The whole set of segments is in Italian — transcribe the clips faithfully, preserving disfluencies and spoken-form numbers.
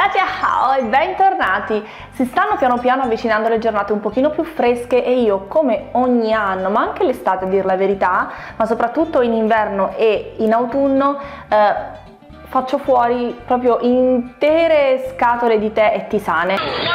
Ciao e bentornati! Si stanno piano piano avvicinando le giornate un pochino più fresche e io, come ogni anno, ma anche l'estate a dir la verità, ma soprattutto in inverno e in autunno, eh, faccio fuori proprio intere scatole di tè e tisane.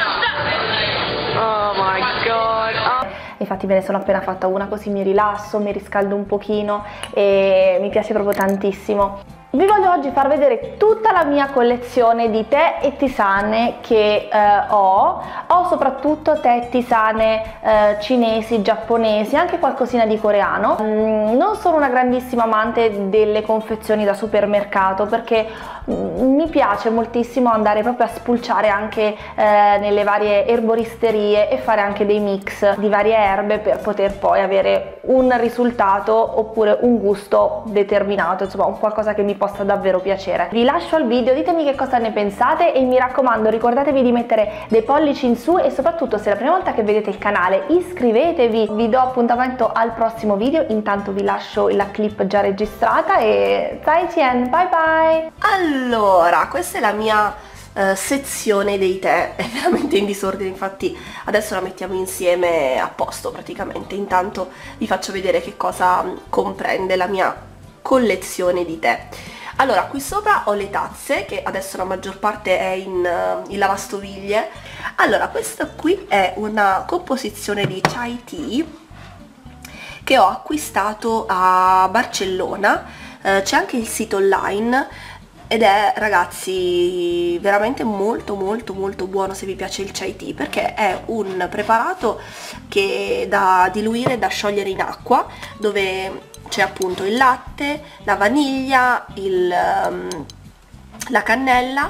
Oh my god! Oh. Infatti me ne sono appena fatta una, così mi rilasso, mi riscaldo un pochino e mi piace proprio tantissimo. Vi voglio oggi far vedere tutta la mia collezione di tè e tisane che eh, ho. Ho soprattutto tè e tisane eh, cinesi, giapponesi, anche qualcosina di coreano. Mm, non sono una grandissima amante delle confezioni da supermercato perché mm, mi piace moltissimo andare proprio a spulciare anche eh, nelle varie erboristerie e fare anche dei mix di varie erbe per poter poi avere un risultato oppure un gusto determinato, insomma un qualcosa che mi possa davvero piacere. Vi lascio al video, ditemi che cosa ne pensate e mi raccomando ricordatevi di mettere dei pollici in su e soprattutto se è la prima volta che vedete il canale iscrivetevi. Vi do appuntamento al prossimo video, intanto vi lascio la clip già registrata e zaijian, bye bye! Allora, questa è la mia uh, sezione dei tè, è veramente in disordine, infatti adesso la mettiamo insieme a posto praticamente. Intanto vi faccio vedere che cosa comprende la mia collezione di tè. Allora, qui sopra ho le tazze, che adesso la maggior parte è in, uh, in lavastoviglie. Allora, questa qui è una composizione di chai tea che ho acquistato a Barcellona, uh, c'è anche il sito online ed è, ragazzi, veramente molto molto molto buono se vi piace il chai tea, perché è un preparato che da diluire, da sciogliere in acqua, dove c'è appunto il latte, la vaniglia, il, um, la cannella,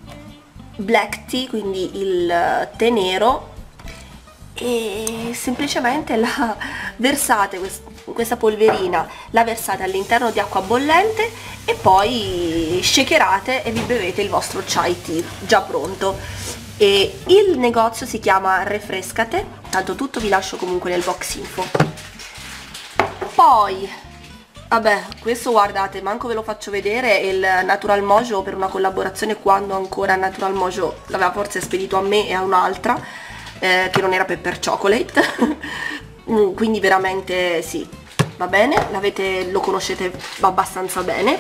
black tea, quindi il tè nero, e semplicemente la versate, quest questa polverina, la versate all'interno di acqua bollente e poi shakerate e vi bevete il vostro chai tea già pronto. E il negozio si chiama Refrescate, tanto tutto vi lascio comunque nel box info. Poi, vabbè, questo guardate, manco ve lo faccio vedere, il Natural Mojo, per una collaborazione quando ancora Natural Mojo l'aveva forse spedito a me e a un'altra, eh, che non era Pepper Chocolate, quindi veramente sì, va bene, l'avete, lo conoscete abbastanza bene.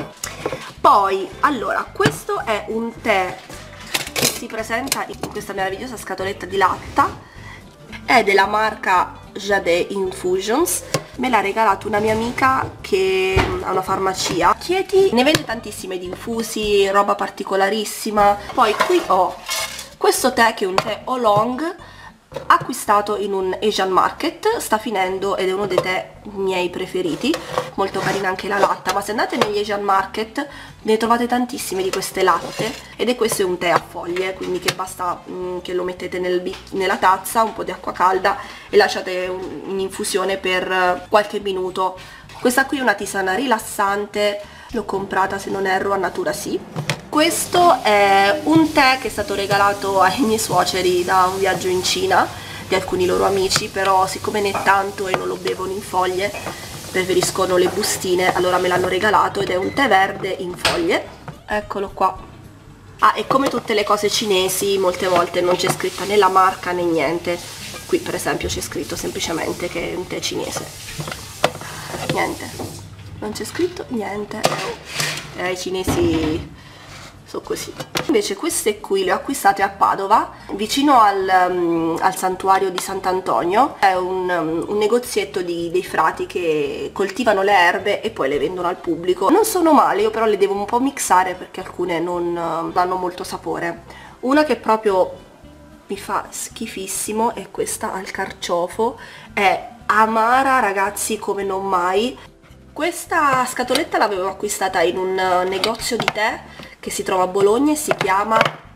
Poi, allora, questo è un tè che si presenta in questa meravigliosa scatoletta di latta, è della marca Jade Infusions, me l'ha regalato una mia amica che ha una farmacia. Chieti ne vende tantissime di infusi, roba particolarissima. Poi qui ho questo tè che è un tè oolong acquistato in un Asian market, sta finendo ed è uno dei tè miei preferiti, molto carina anche la latta, ma se andate negli Asian market ne trovate tantissime di queste latte ed è questo è un tè a foglie, quindi che basta mh, che lo mettete nel, nella tazza, un po' di acqua calda e lasciate un, in infusione per qualche minuto. Questa qui è una tisana rilassante, l'ho comprata se non erro a Natura Sì. Questo è un tè che è stato regalato ai miei suoceri da un viaggio in Cina di alcuni loro amici, però siccome ne è tanto e non lo bevono in foglie preferiscono le bustine, allora me l'hanno regalato ed è un tè verde in foglie, eccolo qua. Ah, e come tutte le cose cinesi molte volte non c'è scritta né la marca né niente, qui per esempio c'è scritto semplicemente che è un tè cinese, niente, non c'è scritto niente, eh, i cinesi sono così. Invece queste qui le ho acquistate a Padova, vicino al, um, al santuario di Sant'Antonio. È un, um, un negozietto di, dei frati che coltivano le erbe e poi le vendono al pubblico. Non sono male, io però le devo un po' mixare perché alcune non uh, danno molto sapore. Una che proprio mi fa schifissimo è questa al carciofo, è amara, ragazzi, come non mai. Questa scatoletta l'avevo acquistata in un uh, negozio di tè che si trova a Bologna e si chiama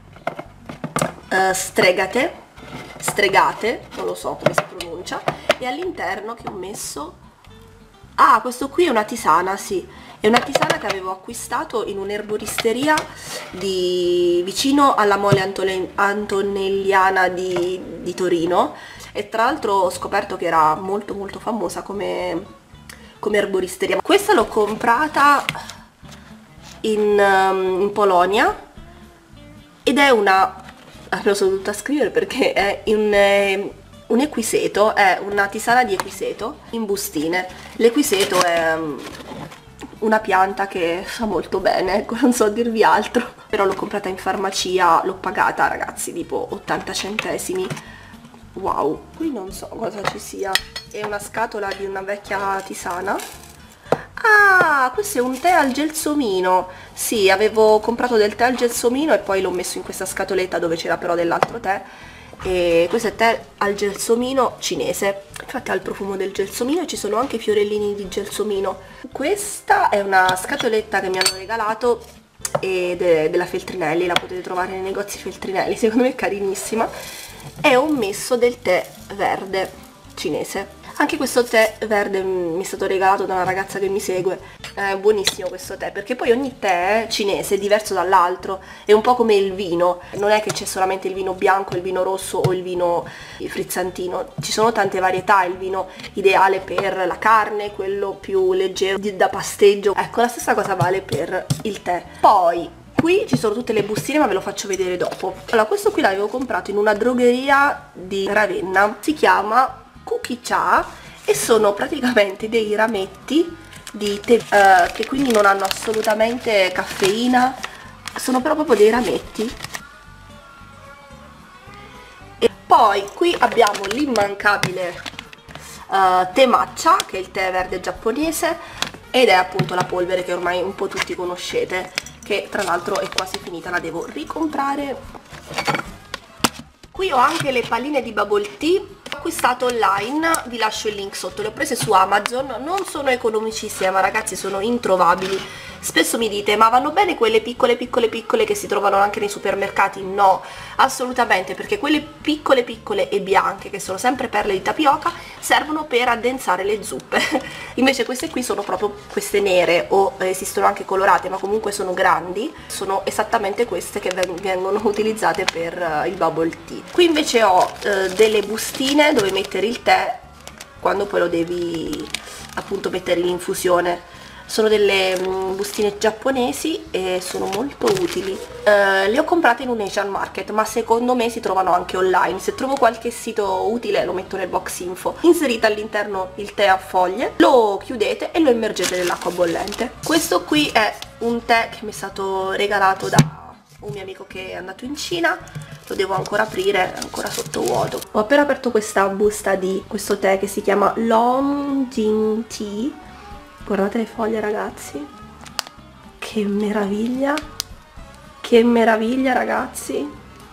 uh, Stregate, Stregate, non lo so come si pronuncia, e all'interno che ho messo, ah, questo qui è una tisana, sì, è una tisana che avevo acquistato in un'erboristeria di vicino alla Mole Antone Antonelliana di, di Torino, e tra l'altro ho scoperto che era molto molto famosa come, come erboristeria. Questa l'ho comprata in, um, in Polonia ed ed è una, me lo sono dovuta scrivere perché è un, eh, un equiseto, è una tisana di equiseto in bustine. L'equiseto è um, una pianta che fa molto bene, ecco, non so dirvi altro, però l'ho comprata in farmacia, l'ho pagata ragazzi tipo ottanta centesimi. Wow, qui non so cosa ci sia, è una scatola di una vecchia tisana. Ah, questo è un tè al gelsomino. Sì, avevo comprato del tè al gelsomino e poi l'ho messo in questa scatoletta dove c'era però dell'altro tè. E questo è tè al gelsomino cinese. Infatti ha il profumo del gelsomino e ci sono anche i fiorellini di gelsomino. Questa è una scatoletta che mi hanno regalato ed è della Feltrinelli, la potete trovare nei negozi Feltrinelli, secondo me è carinissima. E ho messo del tè verde cinese. Anche questo tè verde mi è stato regalato da una ragazza che mi segue. È buonissimo questo tè, perché poi ogni tè cinese è diverso dall'altro, è un po' come il vino, non è che c'è solamente il vino bianco, il vino rosso o il vino frizzantino, ci sono tante varietà, il vino ideale per la carne, quello più leggero da pasteggio, ecco la stessa cosa vale per il tè. Poi qui ci sono tutte le bustine, ma ve lo faccio vedere dopo. Allora, questo qui l'avevo comprato in una drogheria di Ravenna, si chiama Cookie Cha e sono praticamente dei rametti di tè eh, che quindi non hanno assolutamente caffeina, sono però proprio dei rametti. E poi qui abbiamo l'immancabile eh, tè matcha, che è il tè verde giapponese, ed è appunto la polvere che ormai un po' tutti conoscete, che tra l'altro è quasi finita, la devo ricomprare. Qui ho anche le palline di bubble tea, acquistato online, vi lascio il link sotto, le ho prese su Amazon, non sono economicissime ma ragazzi sono introvabili. Spesso mi dite ma vanno bene quelle piccole piccole piccole che si trovano anche nei supermercati? No, assolutamente, perché quelle piccole piccole e bianche, che sono sempre perle di tapioca, servono per addensare le zuppe. Invece queste qui sono proprio queste nere, o esistono anche colorate ma comunque sono grandi, sono esattamente queste che vengono utilizzate per il bubble tea. Qui invece ho eh, delle bustine dove mettere il tè quando poi lo devi appunto mettere in infusione. Sono delle um, bustine giapponesi e sono molto utili. Uh, le ho comprate in un Asian market, ma secondo me si trovano anche online. Se trovo qualche sito utile lo metto nel box info. Inserite all'interno il tè a foglie, lo chiudete e lo immergete nell'acqua bollente. Questo qui è un tè che mi è stato regalato da un mio amico che è andato in Cina. Lo devo ancora aprire, è ancora sotto vuoto. Ho appena aperto questa busta di questo tè che si chiama Long Jing Tea. Guardate le foglie ragazzi, che meraviglia, che meraviglia ragazzi.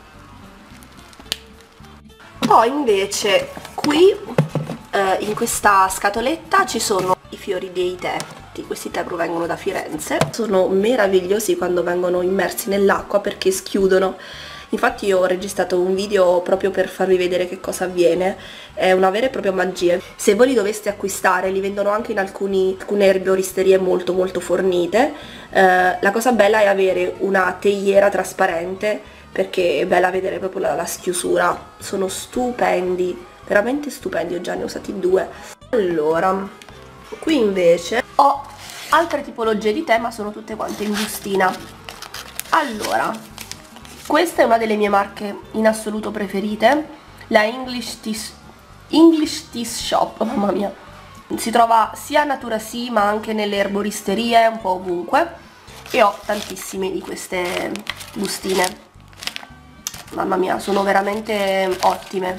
Poi invece qui eh, in questa scatoletta ci sono i fiori dei tè. Questi tè provengono da Firenze, sono meravigliosi quando vengono immersi nell'acqua perché schiudono. Infatti io ho registrato un video proprio per farvi vedere che cosa avviene, è una vera e propria magia. Se voi li doveste acquistare, li vendono anche in alcuni, alcune erboristerie molto molto fornite. Eh, la cosa bella è avere una teiera trasparente perché è bella vedere proprio la, la schiusura. Sono stupendi, veramente stupendi, io già ne ho usati due. Allora, qui invece ho altre tipologie di tè ma sono tutte quante in bustina. Allora, questa è una delle mie marche in assoluto preferite, la English Tea, English Tea Shop, mamma mia. Si trova sia a Natura Sì ma anche nelle erboristerie, un po' ovunque, e ho tantissime di queste bustine. Mamma mia, sono veramente ottime.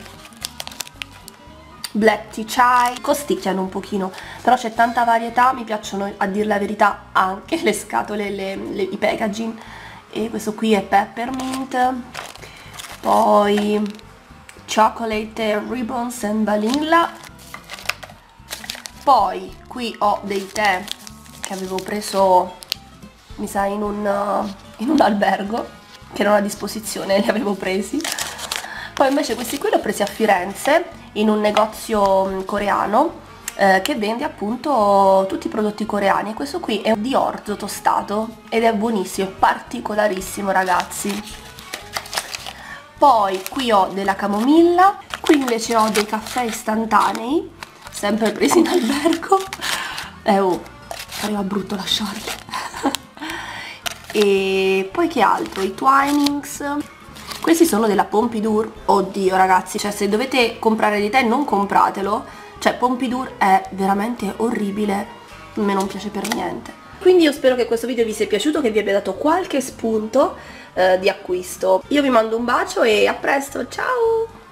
Black Tea Chai, costicchiano un pochino, però c'è tanta varietà, mi piacciono a dir la verità anche le scatole, le, le, i packaging. E questo qui è Peppermint, poi Chocolate Ribbons and Vanilla. Poi qui ho dei tè che avevo preso, mi sa, in un, in un albergo che erano a disposizione, li avevo presi. Poi invece questi qui li ho presi a Firenze in un negozio coreano eh, che vende appunto tutti i prodotti coreani, e questo qui è di orzo tostato ed è buonissimo, è particolarissimo ragazzi. Poi qui ho della camomilla, qui invece ho dei caffè istantanei, sempre presi in albergo. Eh oh, pareva brutto lasciarli. E poi che altro? I Twinings. Questi sono della Pompadour. Oddio ragazzi, cioè se dovete comprare di tè non compratelo. Cioè Pompadour è veramente orribile, a me non piace per niente. Quindi io spero che questo video vi sia piaciuto, che vi abbia dato qualche spunto eh, di acquisto. Io vi mando un bacio e a presto, ciao!